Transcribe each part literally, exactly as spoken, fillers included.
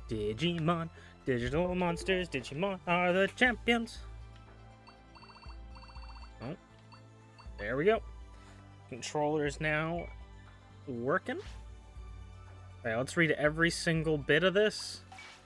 Digimon, digital monsters, Digimon are the champions. Oh, there we go. Controller is now working. All right, let's read every single bit of this.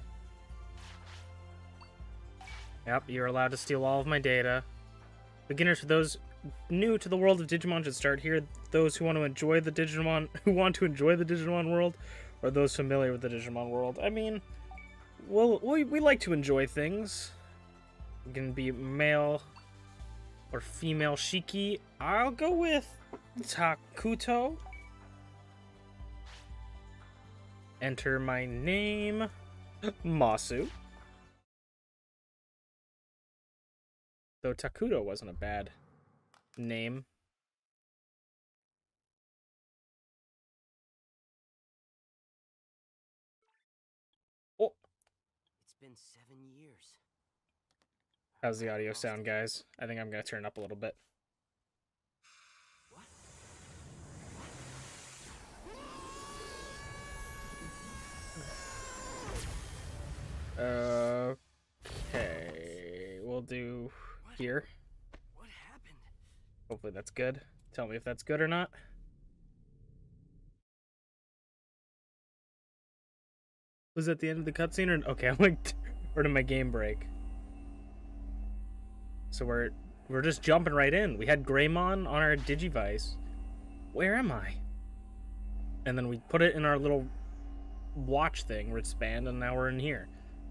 Yep, you're allowed to steal all of my data. Beginners, for those new to the world of Digimon, should start here. Those who want to enjoy the Digimon, who want to enjoy the Digimon world, or those familiar with the Digimon world. I mean, well, we we like to enjoy things. We can be male or female Shiki. I'll go with Takuto. Enter my name, Masu. Though Takuto wasn't a bad name. Oh. It's been seven years. How's the audio sound, guys? I think I'm gonna turn it up a little bit. Okay, we'll do here. What happened? Hopefully that's good. Tell me if that's good or not. Was that the end of the cutscene or okay? I'm like, where did my game break? So we're we're just jumping right in. We had Greymon on our Digivice. Where am I? And then we put it in our little watch thing, wristband, and now we're in here.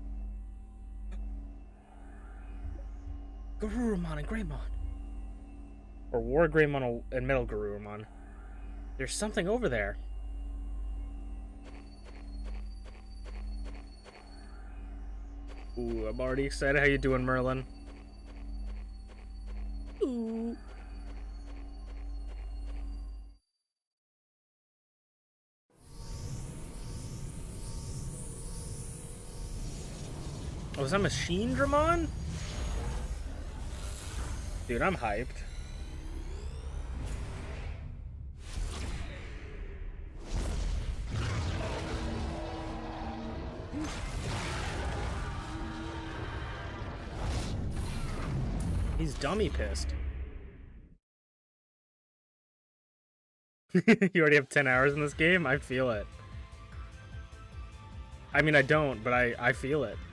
Garurumon and Greymon. Or War Greymon and Metal Garurumon. There's something over there. Ooh, I'm already excited. How you doing, Merlin? Ooh. Oh, is that Machine Dramon? Dude, I'm hyped. He's dummy pissed. You already have ten hours in this game? I feel it. I mean, I don't, but I, I feel it.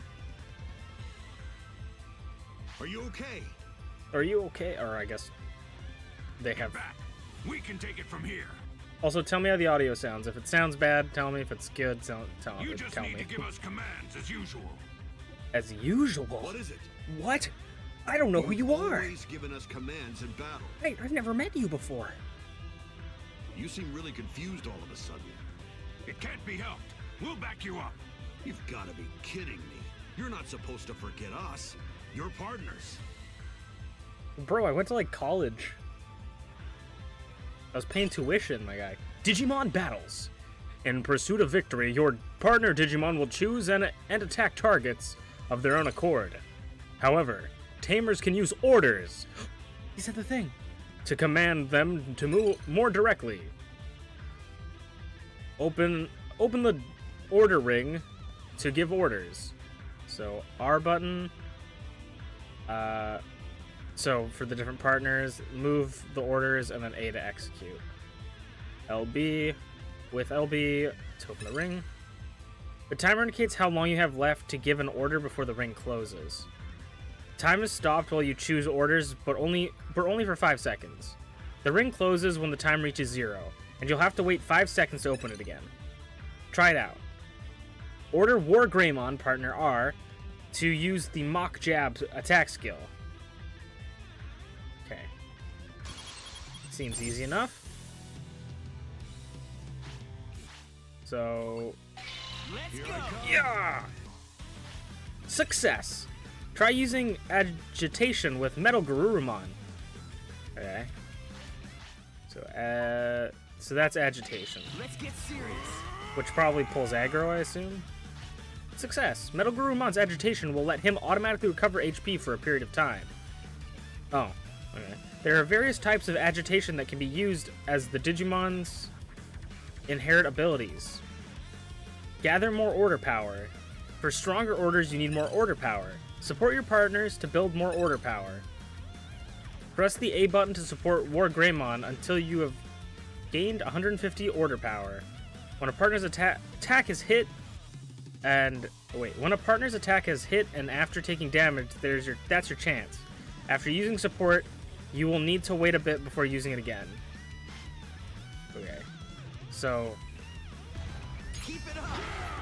Are you okay? Are you okay? Or I guess they have... Back. We can take it from here. Also, tell me how the audio sounds. If it sounds bad, tell me. If it's good, tell, tell, You just tell need me. to give us commands as usual. As usual? What is it? What? I don't know who you You've are. always given us commands in battle. Hey, I've never met you before. You seem really confused all of a sudden. It can't be helped. We'll back you up. You've got to be kidding me. You're not supposed to forget us. You're partners. Bro, I went to, like, college. I was paying tuition, my guy. Digimon battles. In pursuit of victory, your partner Digimon will choose and, and attack targets of their own accord. However, tamers can use orders. He said the thing. To command them to move more directly. Open, open the order ring to give orders. So, R button. Uh... So, for the different partners, move the orders, and then A to execute. L B, with L B, to open the ring. The timer indicates how long you have left to give an order before the ring closes. Time is stopped while you choose orders, but only, but only for five seconds. The ring closes when the time reaches zero, and you'll have to wait five seconds to open it again. Try it out. Order War Greymon, partner R, to use the Mach Jab attack skill. Okay. Seems easy enough. So... Let's go! Yeah! Success! Try using agitation with Metal Garurumon. Okay. So, uh... So that's agitation. Let's get serious. Which probably pulls aggro, I assume. Success! Metal Garurumon's agitation will let him automatically recover H P for a period of time. Oh. Okay. There are various types of agitation that can be used as the Digimon's inherent abilities. Gather more order power. For stronger orders, you need more order power. Support your partners to build more order power. Press the A button to support War Greymon until you have gained one hundred fifty order power. When a partner's atta attack is hit, and wait, when a partner's attack is hit and after taking damage, there's your that's your chance. After using support, you will need to wait a bit before using it again. Okay, so Keep it up.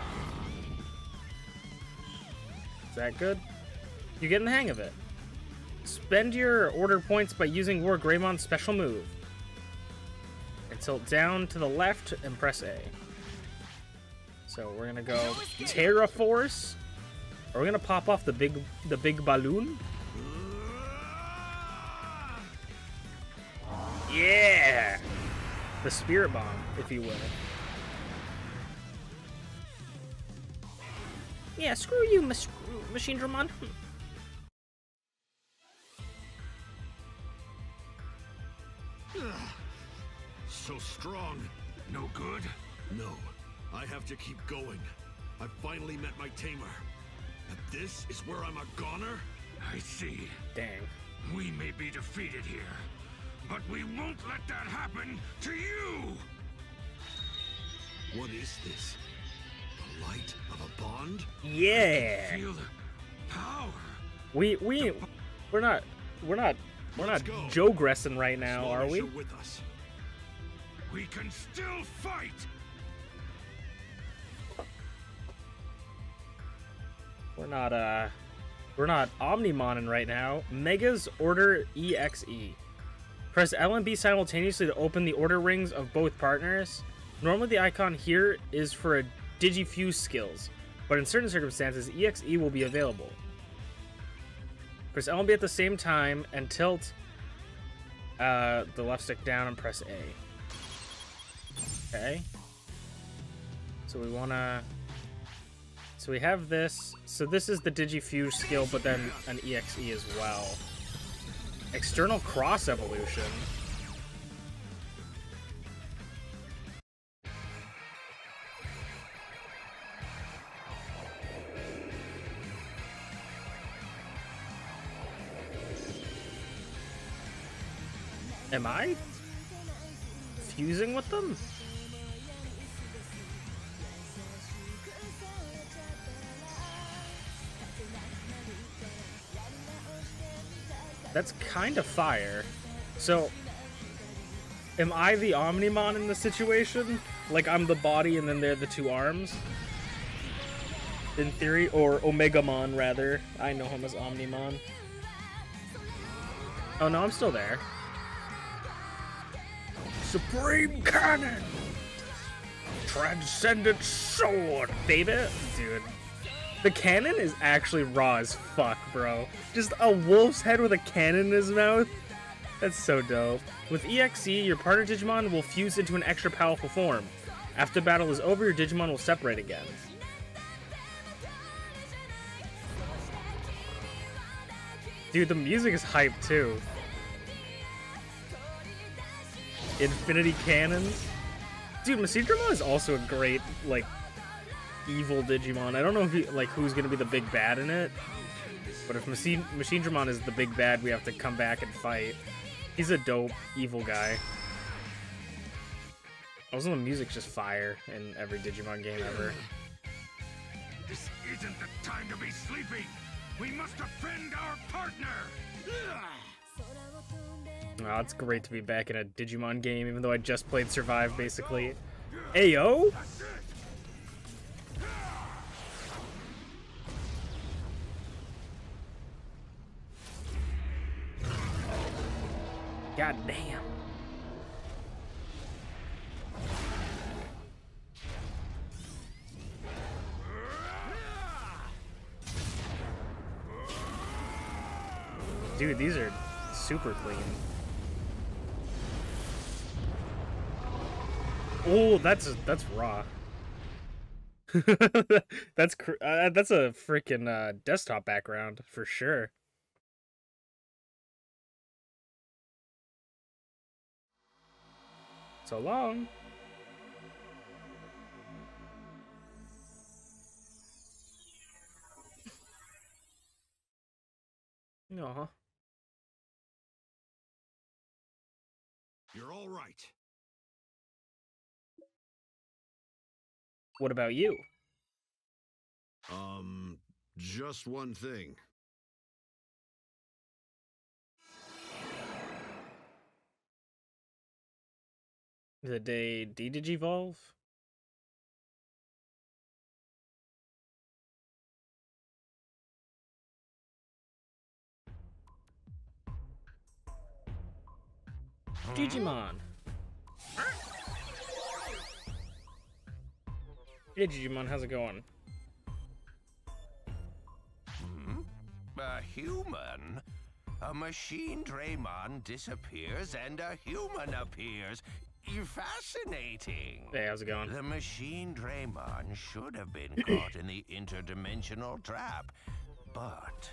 is that good? You're getting the hang of it. Spend your order points by using War Greymon's special move. And tilt down to the left and press A. So we're gonna go Terra Force. Are we gonna pop off the big the big balloon? Yeah! The Spirit Bomb, if you will. Yeah, screw you, Mas Machine Dramon. So strong. No good? No. I have to keep going. I've finally met my tamer. And this is where I'm a goner? I see. Dang. We may be defeated here, but we won't let that happen to you! What is this? The light of a bond? Yeah. Feel the power. We we we're not we're not we're not Let's go. jogressing right now, are Slaughter we? shall with us. We can still fight! We're not uh we're not Omnimonin right now. Mega's Order E X E. Press L and B simultaneously to open the order rings of both partners. Normally the icon here is for a Digifuse skills, but in certain circumstances E X E will be available. Press L and B at the same time and tilt uh, the left stick down and press A. Okay. So we wanna So we have this. So this is the Digifuse skill, but then an E X E as well. External Cross Evolution. Am I fusing with them? That's kind of fire. So, am I the Omnimon in the situation? Like I'm the body and then they're the two arms? In theory, or Omegamon rather. I know him as Omnimon. Oh no, I'm still there. Supreme Cannon! Transcendent Sword, baby! Dude. The cannon is actually raw as fuck, bro. Just a wolf's head with a cannon in his mouth? That's so dope. With E X E, your partner Digimon will fuse into an extra powerful form. After battle is over, your Digimon will separate again. Dude, the music is hype too. Infinity Cannons. Dude, Masidramon is also a great, like, evil Digimon. I don't know if he, like who's gonna be the big bad in it, but if Machine Machine Dramon is the big bad, we have to come back and fight. He's a dope evil guy. Also, the music's just fire in every Digimon game ever. This isn't the time to be sleeping! We must defend our partner! Oh, it's great to be back in a Digimon game, even though I just played Survive, basically. Ayo! That's it! God damn. Dude, these are super clean. Oh, that's that's raw. that's cr uh, that's a freaking uh, desktop background for sure. So long. Aw. You're all right. What about you? Um, just one thing. The day D-Digivolve? Digimon. Hey Digimon, how's it going? Hmm? A human? A machine Draymon disappears and a human appears. Fascinating. Hey, how's it going? The machine Draymon should have been caught in the interdimensional trap, but...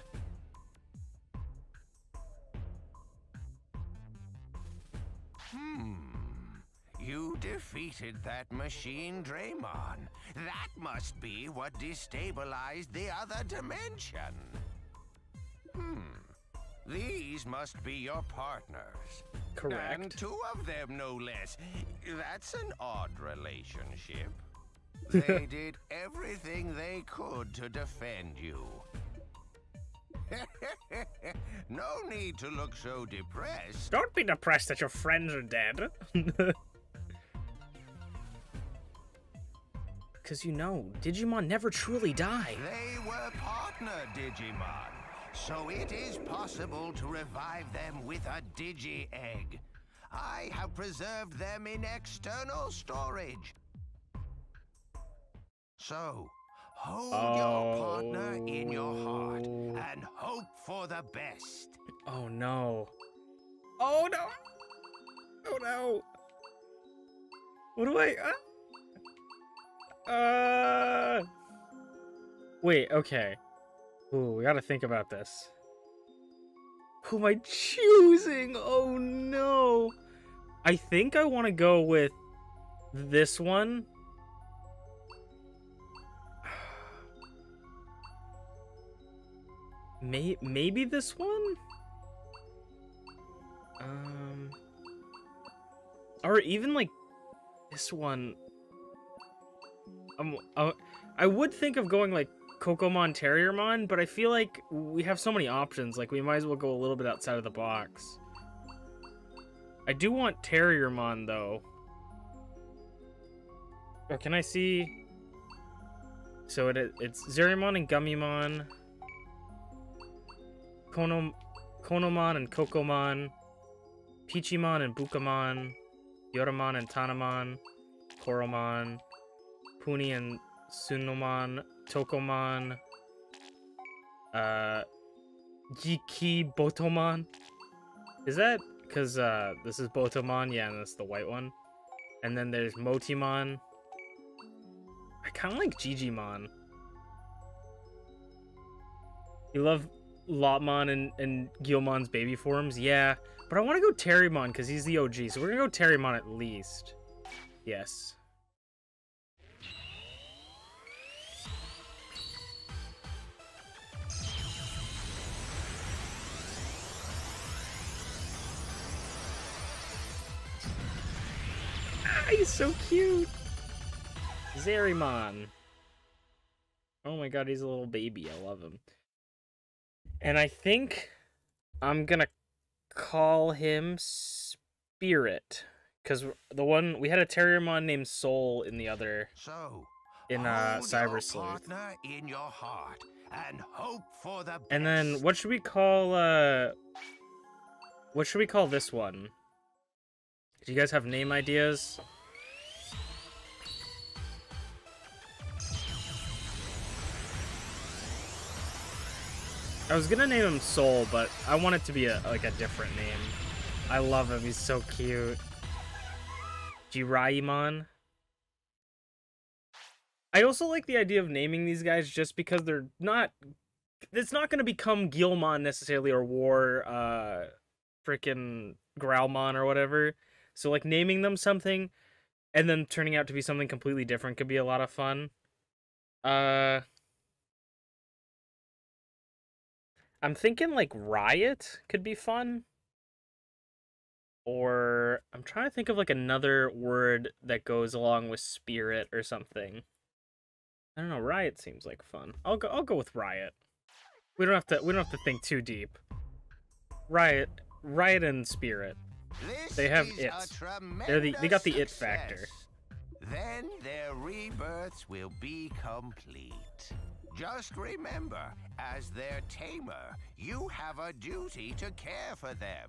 Hmm... You defeated that machine Draymon. That must be what destabilized the other dimension. Hmm... These must be your partners. Correct. And two of them, no less. That's an odd relationship. They did everything they could to defend you. No need to look so depressed. Don't be depressed that your friends are dead. Because you know, Digimon never truly die. They were partner Digimon. So it is possible to revive them with a Digi-Egg. I have preserved them in external storage. So, hold oh. your partner in your heart and hope for the best. Oh no. Oh no. Oh no. What do I... Uh... uh... Wait, okay. Ooh, we gotta think about this. Who am I choosing? Oh no. I think I want to go with this one. May maybe this one? Um... Or even like this one. Um, uh, I would think of going like Kokomon, Terriermon, but I feel like we have so many options, like we might as well go a little bit outside of the box. I do want Terriermon, though. Or can I see... So it, it's Zerimon and Gummymon, Kono, Konomon and Kokomon, Pichimon and Bukamon, Yoramon and Tanamon, Koromon, Puni and Sunomon, Tokomon, uh, Jiki Botomon. Is that because uh, this is Botomon? Yeah, and that's the white one. And then there's Motimon. I kind of like Gigimon. You love Lotmon and, and Guilmon's baby forms? Yeah, but I want to go Terriermon because he's the O G, so we're going to go Terriermon at least. Yes. He's so cute. Zerimon. Oh my god, he's a little baby. I love him. And I think I'm gonna call him Spirit. Because the one, we had a Terriermon named Soul in the other. So, in uh, Cyber your Sleuth. Partner in your heart and hope for the best. And then what should we call, uh, what should we call this one? Do you guys have name ideas? I was gonna name him Soul, but I want it to be a like a different name. I love him, he's so cute. Jiraimon. I also like the idea of naming these guys just because they're not... It's not gonna become Guilmon necessarily, or War, uh, frickin' Growlmon or whatever. So like naming them something, and then turning out to be something completely different could be a lot of fun. Uh... I'm thinking like Riot could be fun. Or I'm trying to think of like another word that goes along with spirit or something. I don't know. Riot seems like fun. I'll go. I'll go with Riot. We don't have to. We don't have to think too deep. Riot, Riot, and Spirit. This They have is it. a They're the. They got the it tremendous factor. success. Then their rebirths will be complete. Just remember, as their tamer, you have a duty to care for them.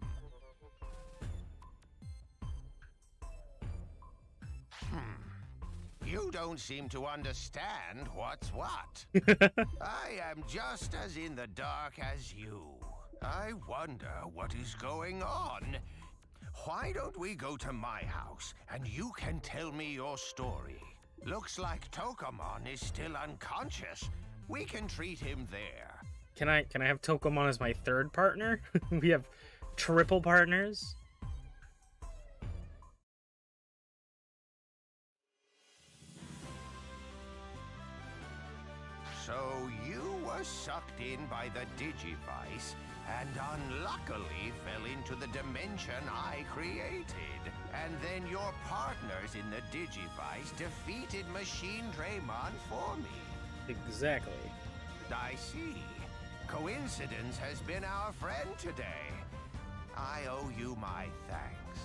Hmm. You don't seem to understand what's what. I am just as in the dark as you. I wonder what is going on. Why don't we go to my house and you can tell me your story? Looks like Tokomon is still unconscious. We can treat him there. Can I? Can I have Tokomon as my third partner? We have triple partners. So you were sucked in by the Digivice and unluckily fell into the dimension I created. And then your partners in the Digivice defeated Machine Draymon for me. Exactly. I see. Coincidence has been our friend today. I owe you my thanks.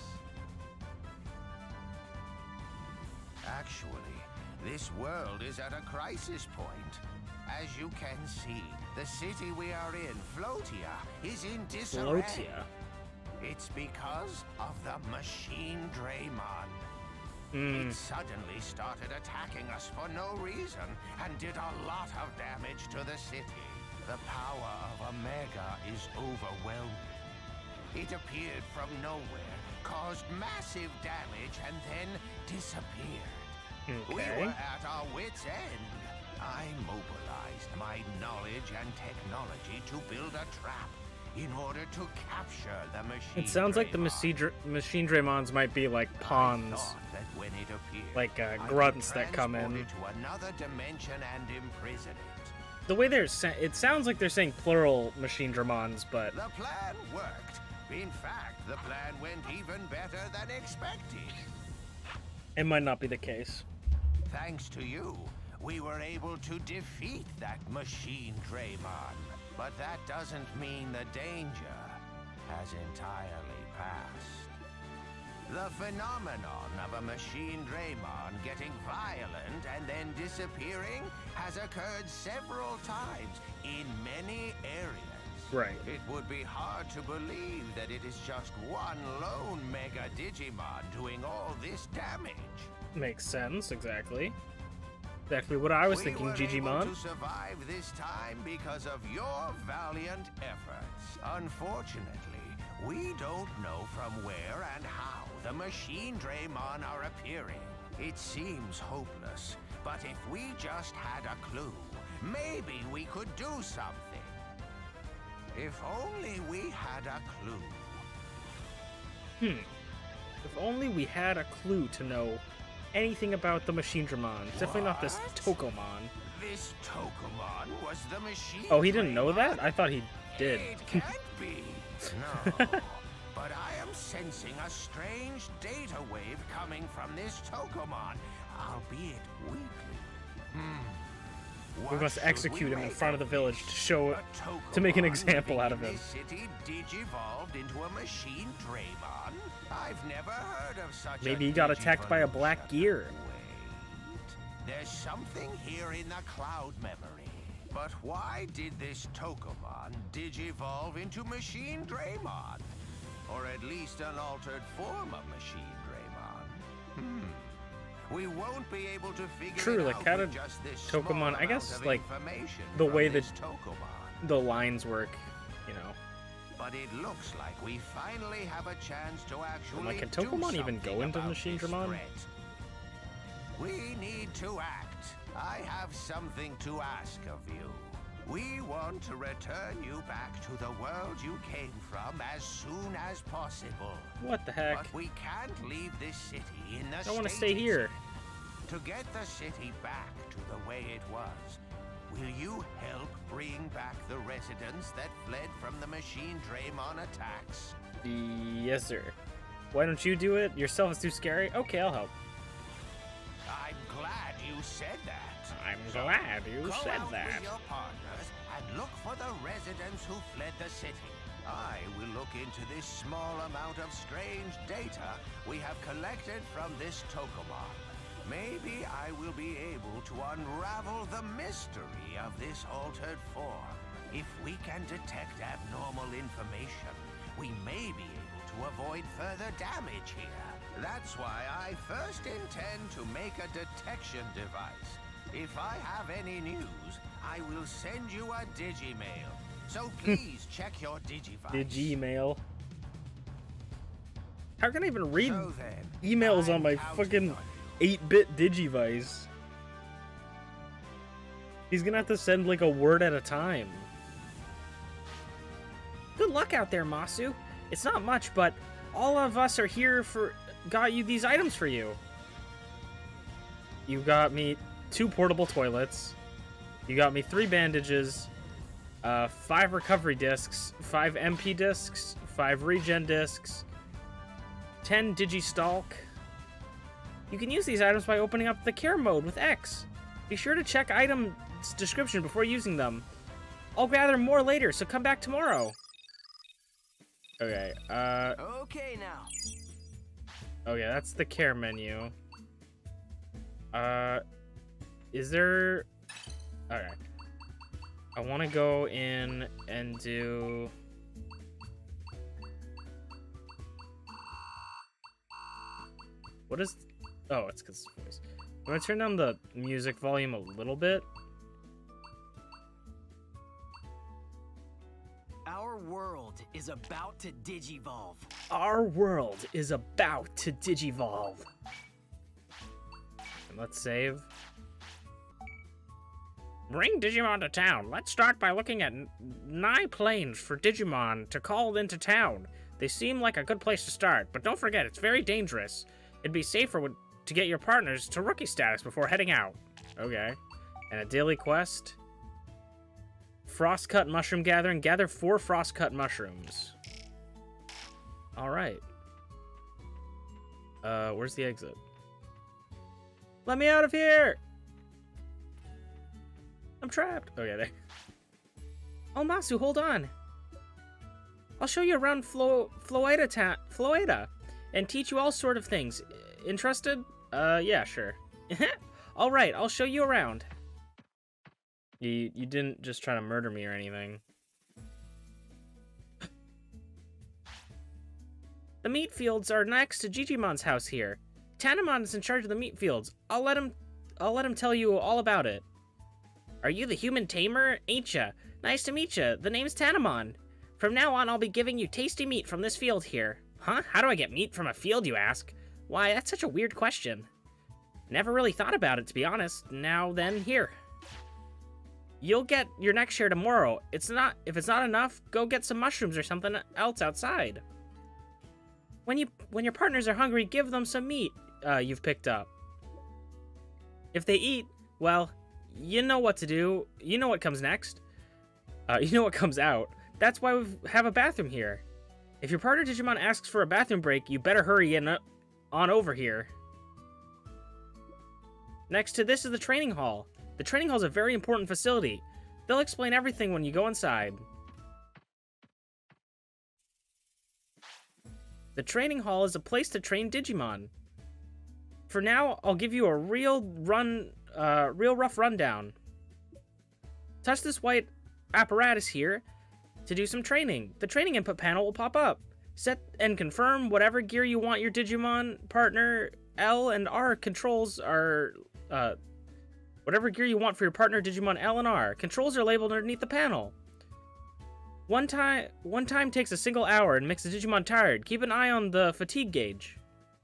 Actually, this world is at a crisis point. As you can see, the city we are in, Floatia, is in disarray. Floatia. It's because of the Machine Draymon. Mm. It suddenly started attacking us for no reason and did a lot of damage to the city. The power of Omega is overwhelming. It appeared from nowhere, caused massive damage, and then disappeared. Okay. We were at our wits' end. I mobilized my knowledge and technology to build a trap in order to capture the Machine It sounds like the Draymon. Machine, Dra Machine Draymons might be like I pawns. thought that when it appeared, Like, uh, I could grunts that come in. transport it to another dimension and imprison it. The way they're sa it sounds like they're saying plural Machine Dramons, but The plan worked. In fact, the plan went even better than expected. it might not be the case. Thanks to you, we were able to defeat that Machine Draymon. But that doesn't mean the danger has entirely passed. The phenomenon of a Machine Draymon getting violent and then disappearing has occurred several times in many areas. Right. It would be hard to believe that it is just one lone Mega Digimon doing all this damage. Makes sense, exactly. Exactly what I was we thinking, were able Gigimon. to survive this time because of your valiant efforts. Unfortunately, we don't know from where and how the Machine Draymon are appearing. It seems hopeless, but if we just had a clue, maybe we could do something. If only we had a clue. Hmm. If only we had a clue to know anything about the Machine Dramon. Definitely not this What? Tokomon. This Tokomon was the Machine Oh, he didn't know Draymon? that? I thought he did. It can't be. No. But I am sensing a strange data wave coming from this Tokomon, albeit weakly. Hmm. We What must should execute we him in make front of the village this? to show A to make an Tokomon example out of living him. in this city digivolved into a Machine Draymon? I've never heard of such Maybe a he got attacked by a black digivolution. gear. Wait. There's something here in the cloud memory. But why did this Tokomon digivolve into Machine Draymon? Or at least an altered form of Machine Draymon? Hmm. We won't be able to figure True, it like, out how with did just this Tokomon- small I amount guess, of like, information the from way this that- Tokomon. The lines work, you know. But it looks like we finally have a chance to actually like, can do Tokomon even go something into about Machine this Dramon? threat. We need to act. I have something to ask of you. We want to return you back to the world you came from as soon as possible. What the heck? But we can't leave this city in the I want to state stay it's here. in. To get the city back to the way it was, will you help bringing back the residents that fled from the Machine Draymon attacks? Yes, sir. Why don't you do it? Yourself is too scary? Okay, I'll help. I'm glad you said that. I'm glad you Go said out that. with your partners and look for the residents who fled the city. I will look into this small amount of strange data we have collected from this Tokomon. Maybe I will be able to unravel the mystery of this altered form. If we can detect abnormal information, we may be able to avoid further damage here. That's why I first intend to make a detection device. If I have any news, I will send you a Digimail. So please check your Digivice. Digemail. How can I even read So then, emails on I'm my counting fucking on you. eight bit Digivice? He's gonna have to send like a word at a time. Good luck out there, Masu. It's not much, but all of us are here for... got you these items for you. You got me two portable toilets. You got me three bandages. Uh, five recovery discs. Five M P discs. Five regen discs. Ten Digistalk. You can use these items by opening up the care mode with X. Be sure to check item's description before using them. I'll gather more later, so come back tomorrow. Okay, uh... Okay now. okay, that's the care menu. Uh... Is there... Okay. I want to go in and do... What is... Oh, it's because it's voice. I'm going to turn down the music volume a little bit. Our world is about to digivolve. Our world is about to digivolve. And let's save. Bring Digimon to town. Let's start by looking at nine planes for Digimon to call into town. They seem like a good place to start, but don't forget, it's very dangerous. It'd be safer to get your partners to rookie status before heading out. Okay. And a daily quest. Frostcut mushroom gathering. Gather four frostcut mushrooms. Alright. Uh, where's the exit? Let me out of here! I'm trapped. Okay, there. Oh, Masu, hold on. I'll show you around Flo Floeta ta Floeta and teach you all sort of things. Interested? Uh, yeah, sure. All right, I'll show you around. You you didn't just try to murder me or anything. The meat fields are next to Gigimon's house here. Tanamon is in charge of the meat fields. I'll let him I'll let him tell you all about it. Are you the human tamer? Ain't ya? Nice to meet ya. The name's Tanamon. From now on, I'll be giving you tasty meat from this field here. Huh? How do I get meat from a field, you ask? Why, that's such a weird question. Never really thought about it, to be honest. Now then, here. You'll get your next share tomorrow. It's not if it's not enough, go get some mushrooms or something else outside. When you when your partners are hungry, give them some meat uh, you've picked up. If they eat, well, you know what to do. You know what comes next. Uh, you know what comes out. That's why we have a bathroom here. If your partner Digimon asks for a bathroom break, you better hurry in, uh, on over here. Next to this is the training hall. The training hall is a very important facility. They'll explain everything when you go inside. The training hall is a place to train Digimon. For now, I'll give you a real run, uh, real rough rundown. Touch this white apparatus here to do some training. The training input panel will pop up. Set and confirm whatever gear you want your Digimon partner L and R controls are, uh, whatever gear you want for your partner Digimon L and R. Controls are labeled underneath the panel. One time, one time takes a single hour and makes the Digimon tired. Keep an eye on the fatigue gauge.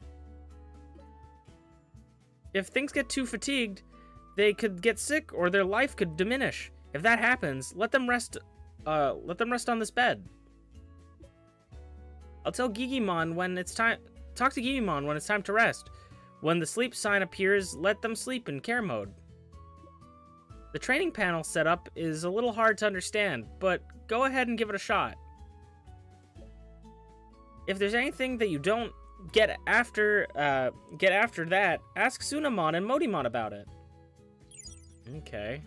If things get too fatigued, they could get sick or their life could diminish. If that happens, let them rest. Uh, let them rest on this bed. I'll tell Gigimon when it's time. Talk to Gigimon when it's time to rest. When the sleep sign appears, let them sleep in care mode. The training panel setup is a little hard to understand, but go ahead and give it a shot. If there's anything that you don't get after, uh, get after that, ask Sunamon and Modimon about it. Okay.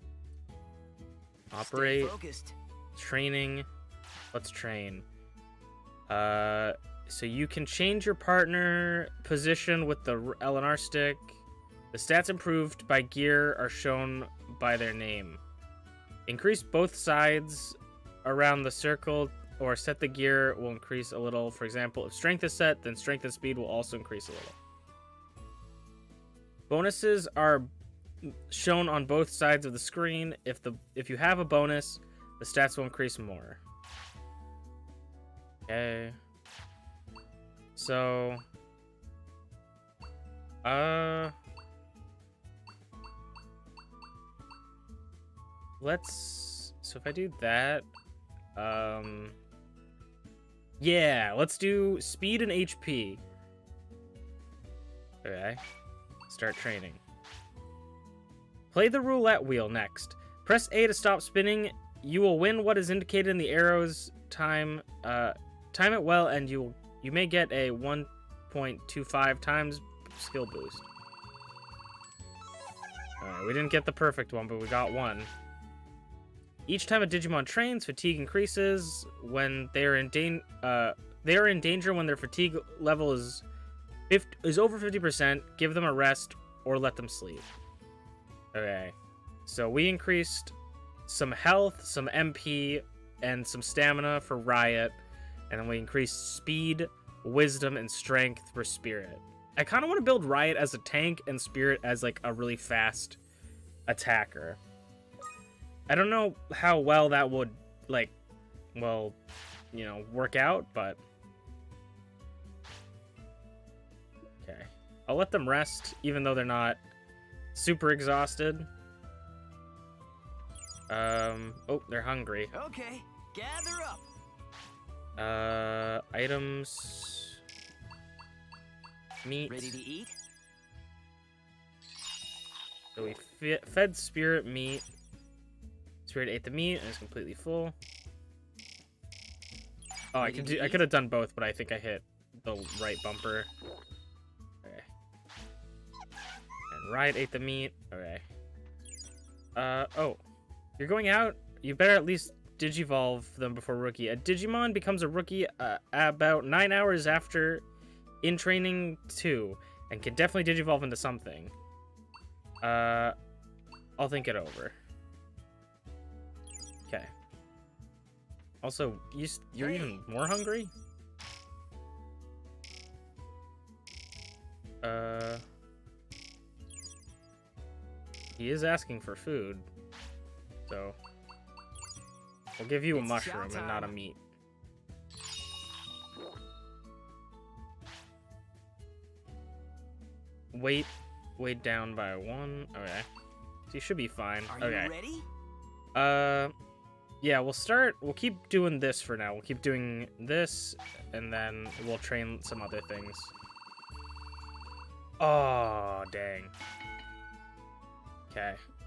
Operate. Stay focused. Training. Let's train. Uh, so you can change your partner position with the L and R stick. The stats improved by gear are shown by their name. Increase both sides around the circle, or set the gear will increase a little. For example, if strength is set, then strength and speed will also increase a little. Bonuses are shown on both sides of the screen. If the if you have a bonus, the stats will increase more. Okay. So, uh, let's. So if I do that, um, yeah, let's do speed and H P. Okay. Start training. Play the roulette wheel next. Press A to stop spinning. You will win what is indicated in the arrow's time. Uh, time it well, and you you may get a one point two five times skill boost. Alright, we didn't get the perfect one, but we got one. Each time a Digimon trains, fatigue increases. When they are in dan uh, they are in danger when their fatigue level is is over fifty percent. Give them a rest or let them sleep. Okay, so we increased some health, some M P, and some stamina for Riot, and then we increased speed, wisdom, and strength for Spirit. I kind of want to build Riot as a tank and Spirit as like a really fast attacker. I don't know how well that would like, well, you know, work out, but okay. I'll let them rest, even though they're not super exhausted. Um, oh, they're hungry. Okay, gather up. Uh, items. Meat. Ready to eat? So we fe fed Spirit meat. Spirit ate the meat and is completely full. Oh, I could do. I could have done both, but I think I hit the right bumper. Okay. And Riot ate the meat. Okay. Uh oh. You're going out. You better at least Digivolve them before Rookie. A Digimon becomes a Rookie uh, about nine hours after in training two, and can definitely Digivolve into something. Uh, I'll think it over. Okay. Also, you, you're Hey. even more hungry? Uh, he is asking for food. So, we'll give you a It's mushroom chow and not a time. meat. Weight, weight down by one. Okay. So you should be fine. Are okay. you ready? Uh, yeah, we'll start. We'll keep doing this for now. We'll keep doing this, and then we'll train some other things. Oh, dang. Okay.